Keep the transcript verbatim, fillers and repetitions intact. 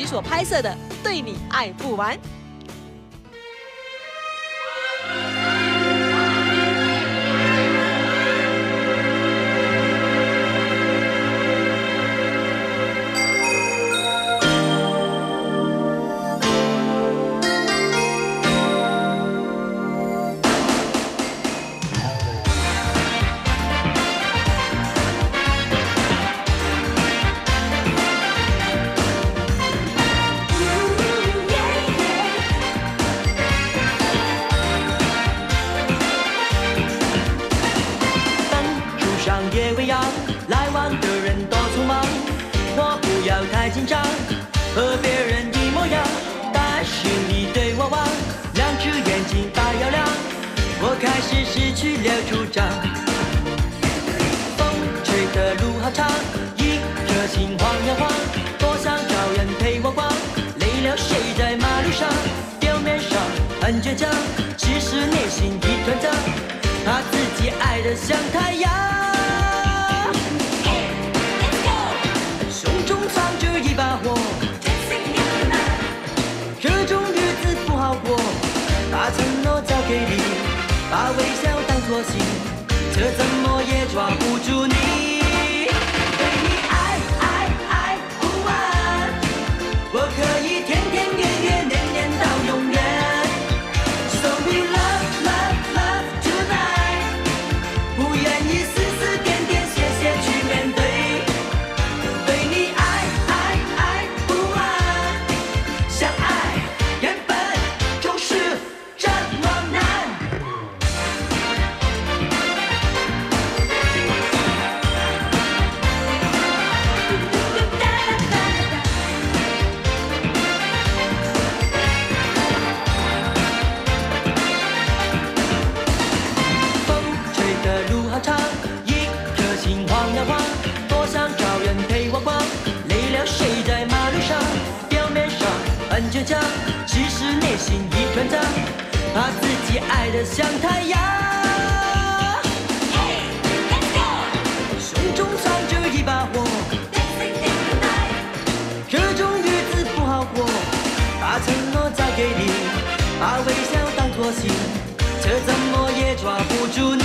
所拍摄的《对你爱不完》。 也未央，来往的人多匆忙，我不要太紧张，和别人一模样，但是你对我望，两只眼睛发耀亮，我开始失去了主张。风吹的路好长，一颗心晃呀晃，多想找人陪我逛，累了睡在马路上，表面上很倔强，其实内心一团糟，怕自己爱得像太阳。一把火，这种日子不好过，把承诺交给你，把微笑当作信，这怎么也抓不住你。对你爱爱爱不完，我可以天天月月年年到永远。So we love love love tonight， 不愿意丝丝点点谢谢去面对。倔强，其实内心一团糟，怕自己爱得像太阳。Hey, let's go！ 胸中藏着一把火， Dancing in the night， 这种日子不好过，把承诺交给你，把微笑当作信，这怎么也抓不住你。